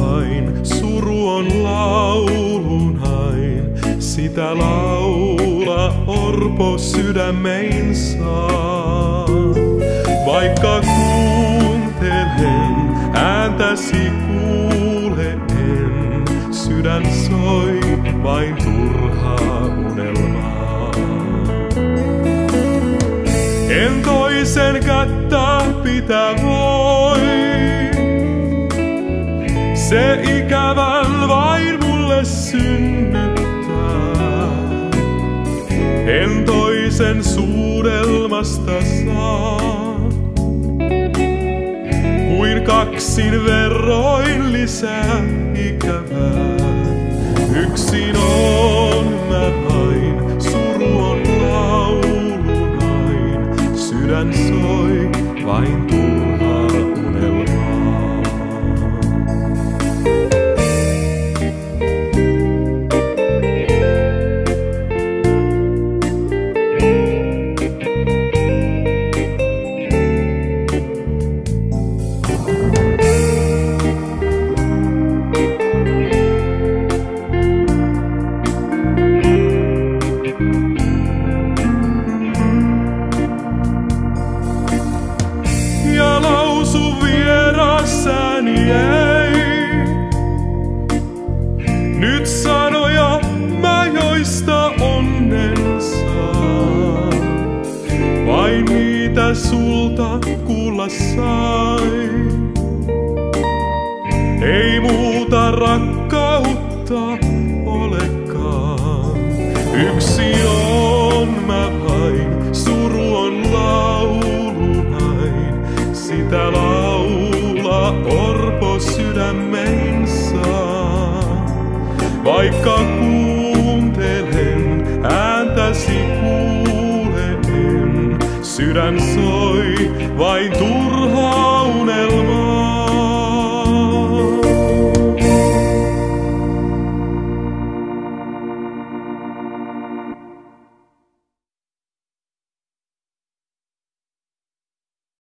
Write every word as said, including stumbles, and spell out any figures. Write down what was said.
vain, suru on laulunain. Sitä laula orpo sydämein saa. Vaikka kuuntelen ääntäsi kuulen, sydän soi vain turhaa unelmaa. En toisen kättä pitää voi, se ikävän vain mulle synnyttää. En toisen suudelmasta saa, kuin kaksin verroin lisää ikävää. Yksin on mä vain, suru on laulunain. Sydän soi vain turhaa unelmaa. Ja lausu vierassäni ei nyt sanoja mä joista onnen saan, vain niitä sulta kuulla sain. Ei muuta rakkautta olekaan, yksi on mä vain, suru on laulunain. Sitä laula orpo sydämein saa. Vaikka kuuntelen ääntäsi kuulen, sydän soi vain